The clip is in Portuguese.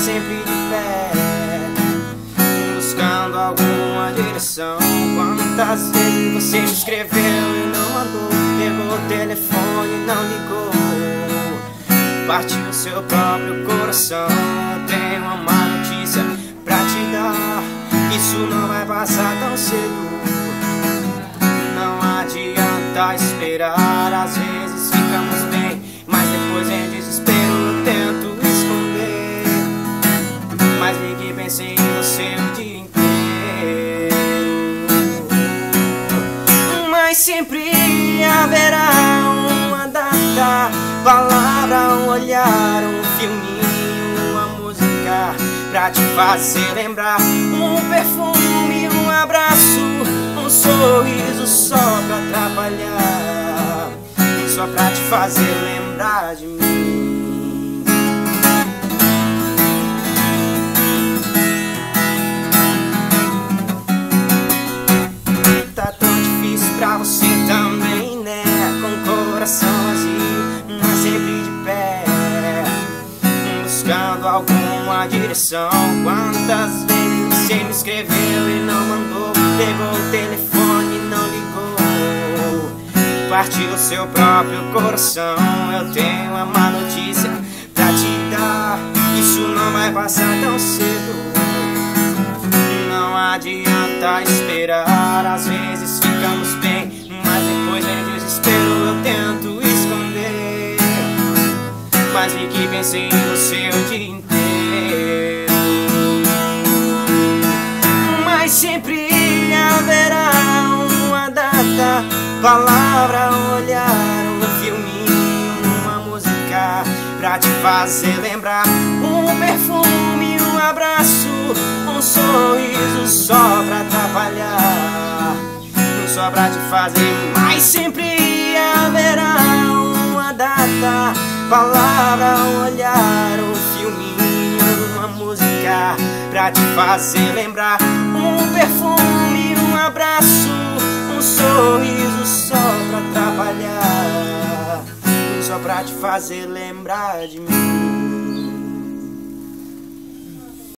sempre de pé, buscando alguma direção. Quantas vezes você me escreveu e não mandou, pegou o telefone e não ligou, partiu seu próprio coração. Eu tenho uma má notícia pra te dar, isso não vai passar tão cedo. Não adianta esperar, às vezes ficamos bem, mas depois em desespero eu tento esconder. Mas liguei e pensei em você o dia inteiro. Mas sempre haverá uma data, palavra, um olhar, um filminho, uma música pra te fazer lembrar, um perfume, um abraço, um sorriso só pra atrapalhar, só pra te fazer lembrar de mim. Tá tão difícil pra você também, né? Com o coração vazio, mas sempre de pé, buscando alguma direção. Quantas vezes você me escreveu e não mandou, pegou o telefone e não ligou, partiu seu próprio coração. Eu tenho uma má notícia pra te dar, isso não vai passar tão cedo. Não adianta esperar, às vezes ficamos bem, mas depois em desespero eu tento esconder. Mas vi que pensei em você o dia inteiro. Mas sempre haverá uma data, palavra, um olhar, um filminho, uma música pra te fazer lembrar, um perfume, um abraço, um sorriso só pra atrapalhar, só pra te fazer. Mas sempre haverá uma data, palavra, um olhar, um filminho, uma música pra te fazer lembrar, um perfume, um abraço, um sorriso só pra atrapalhar, só pra te fazer lembrar de mim.